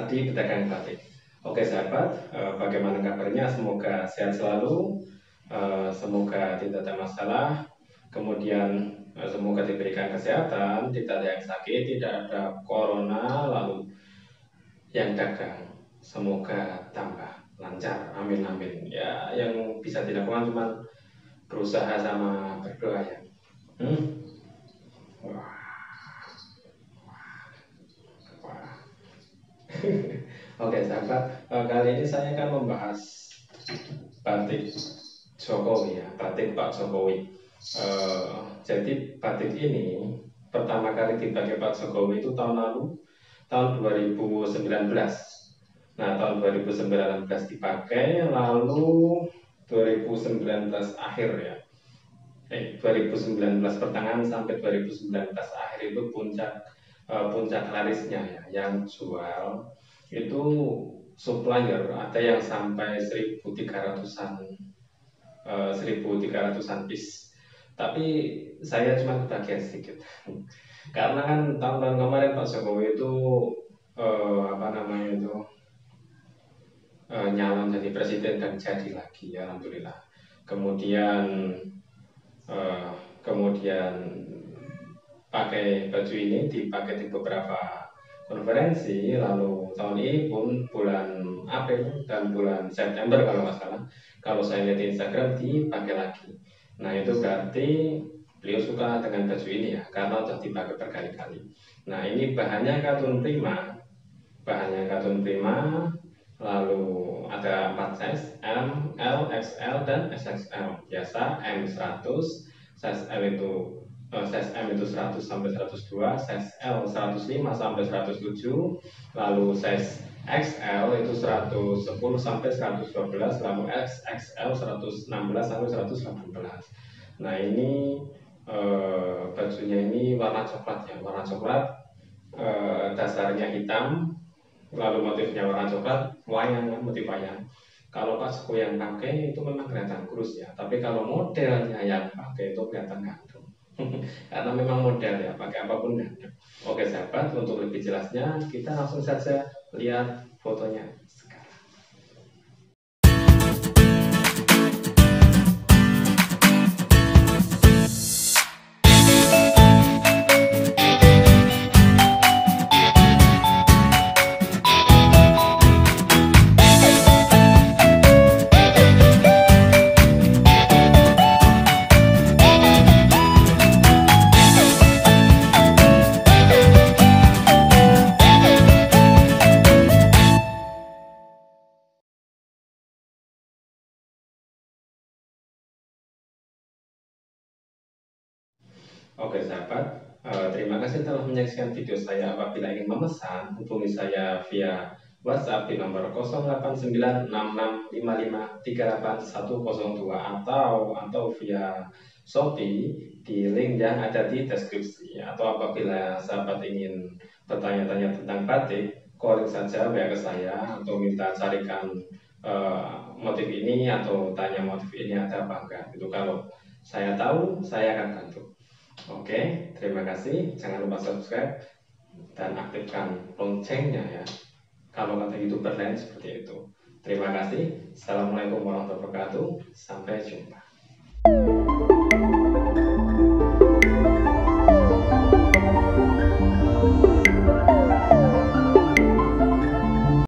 Adi, pedagang batik. Oke sahabat, bagaimana kabarnya? Semoga sehat selalu, semoga tidak ada masalah, kemudian semoga diberikan kesehatan, tidak ada yang sakit, tidak ada corona, lalu yang dagang semoga tambah lancar, amin amin. Ya, yang bisa dilakukan cuma berusaha sama berdoa ya. Wah, wah. Oke sahabat, kali ini saya akan membahas batik Jokowi ya, batik Pak Jokowi. Jadi batik ini pertama kali dipakai Pak Jokowi itu tahun lalu, tahun 2019. Nah, tahun 2019 dipakai, lalu 2019 akhir ya. 2019 pertengahan sampai 2019 akhir itu puncak larisnya ya, yang jual itu supplier ada yang sampai 1.300-an 1.300-an piece. Tapi saya cuma kebagian sedikit. Karena kan tahun-tahun kemarin Pak Jokowi itu nyalon jadi presiden dan jadi lagi, alhamdulillah. Kemudian eh, kemudian pakai baju ini dipakai di beberapa konferensi, lalu tahun ini pun bulan April dan bulan September kalau nggak salah, kalau saya lihat di Instagram dipakai lagi. Nah itu berarti beliau suka dengan baju ini ya, karena sudah dipakai berkali-kali. Nah ini bahannya katun prima, lalu ada 4 size, M, L, XL, dan XXL. Biasa M100, size L itu size M itu 100 sampai 102, size L 105 sampai 107, lalu size XL itu 110 sampai 112, lalu XXL 116 sampai 118. Nah ini bajunya ini warna coklat ya, warna coklat, dasarnya hitam, lalu motifnya warna coklat, wayang, motif wayang. Kalau pas yang pakai itu memang kelihatan kurus ya, tapi kalau modelnya yang pakai itu kelihatan ganteng. Karena memang model ya, pakai apapun ganteng. Oke sahabat, untuk lebih jelasnya kita langsung saja lihat fotonya sekarang. Oke sahabat, terima kasih telah menyaksikan video saya. Apabila ingin memesan, hubungi saya via WhatsApp di nomor 089665538102 atau via Shopee di link yang ada di deskripsi. Atau apabila sahabat ingin bertanya-tanya tentang batik, calling saja WA ke saya atau minta carikan motif ini atau tanya motif ini ada apa enggak. Itu kalau saya tahu, saya akan bantu. Oke, terima kasih. Jangan lupa subscribe dan aktifkan loncengnya ya. Kalau kata YouTuber lain seperti itu. Terima kasih. Assalamualaikum warahmatullahi wabarakatuh. Sampai jumpa.